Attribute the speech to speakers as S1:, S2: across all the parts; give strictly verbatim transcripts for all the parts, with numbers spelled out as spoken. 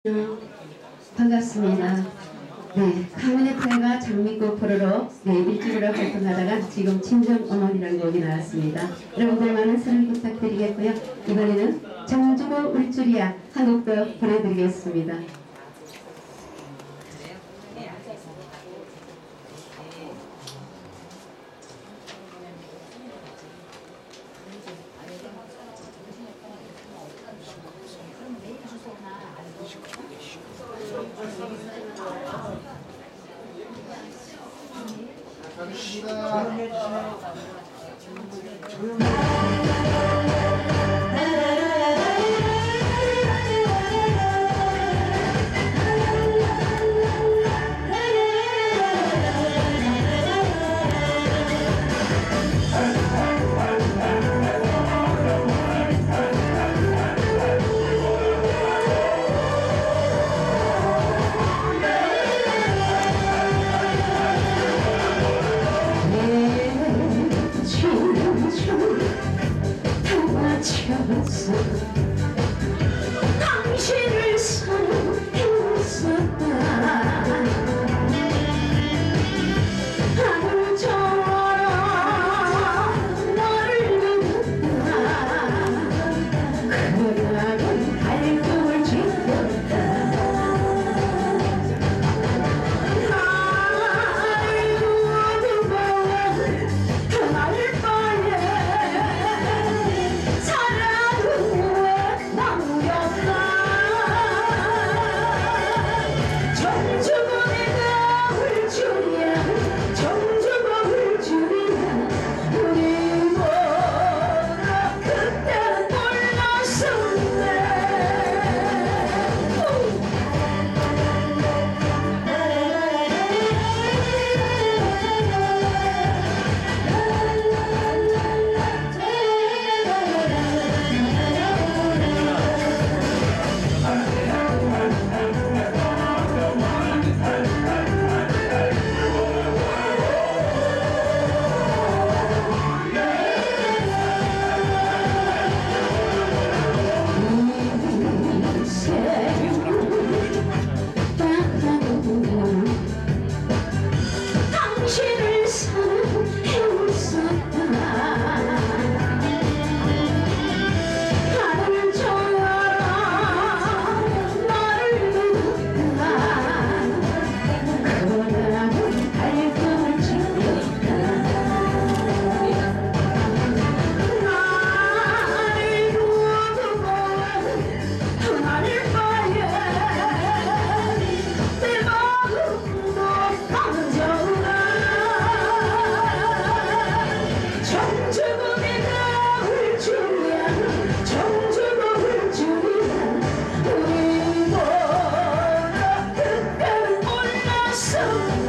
S1: 어, 반갑습니다. 네, 가문의 태가 장미꽃 보러로 네, 일주일을 활동하다가 지금 친정어머니라는 곡이 나왔습니다. 여러분들 많은 사랑 부탁드리겠고요. 이번에는 정주고 울줄이야 한 곡도 보내드리겠습니다. 당신을 사랑했었다. 하늘처럼 너를 믿었다. 그날은 발톱을 쥐었다. 나를 두고 그날 밤에 당신을 사랑해왔었다. 하늘처럼 너를 믿었다. 그날은 발톱을 쥐었다. 나를 두고 그날 밤에 내 마음도 떨어져라. 정주고 내가 울줄이야. 정주고 울줄이야. 우리 모두 그때는 몰랐었네.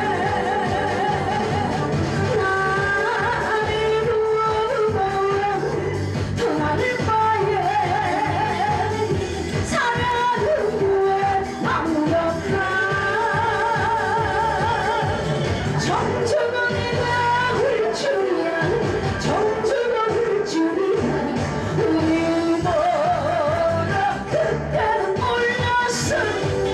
S1: 나를 두고 그날 밤에 사랑은 왜 남겼나. 정주고 내가 울줄이야. 정주고 울줄이야. 우리 모두 그때는 몰랐었네.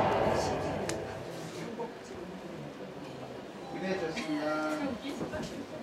S2: 기대해 주셨습니다.